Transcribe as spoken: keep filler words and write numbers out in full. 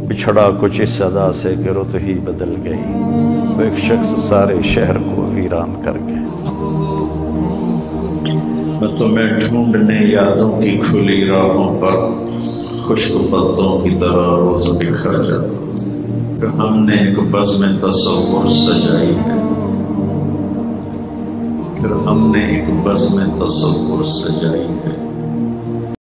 बिछड़ा कुछ इस अदा से कि रुत ही बदल गई, तो एक शख्स सारे शहर को वीरान कर गया। मैं तुम्हें ढूंढने यादों की खुली राहों पर खुश्क पत्तों की तरह रोज बिखर जाता, कि हमने एक बज़्म तसव्वुर सजाई है, फिर हमने एक बज़्म तसव्वुर सजाई है।